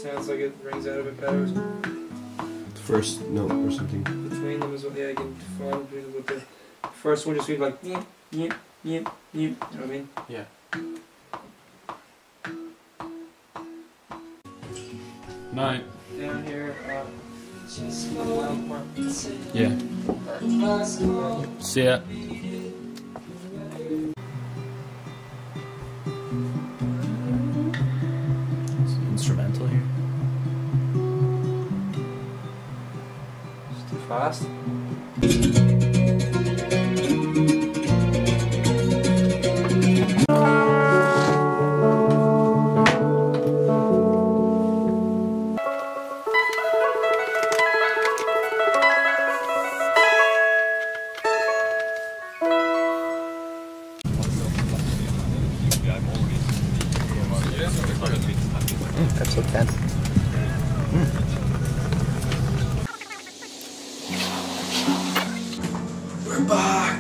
sounds like it rings out a bit better. The first note or something. Between them is what, yeah, you can define between them, but the first one just be like, yeah, yeah, yeah, yeah. You know what I mean? Yeah. Night. Down here, Yeah. See ya. Instrumental here. it's too fast. Episode 10. We're back!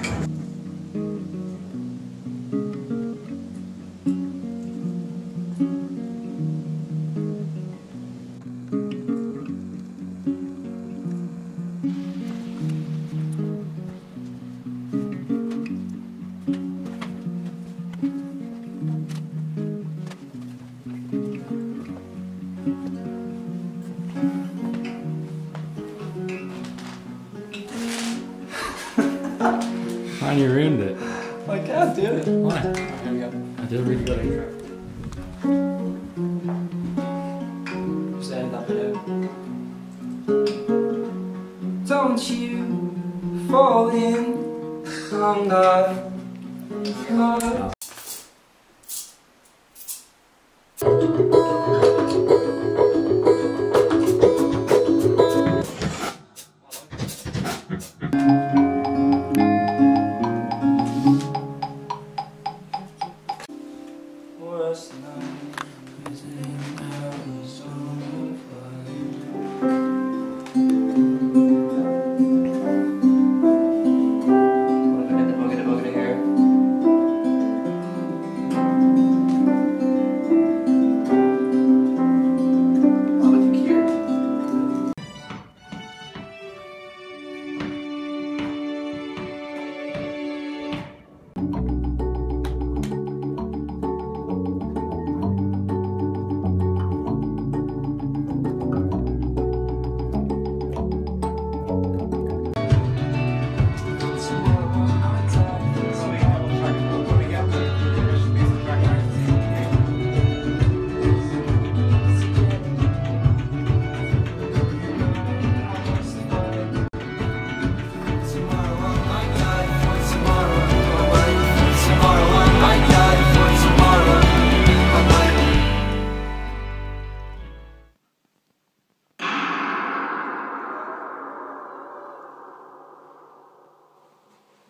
Man, you ruined it. I can't do it. Why? Here we go. I did a really good intro. Just edit that bit out. Don't you fall in, I'm not.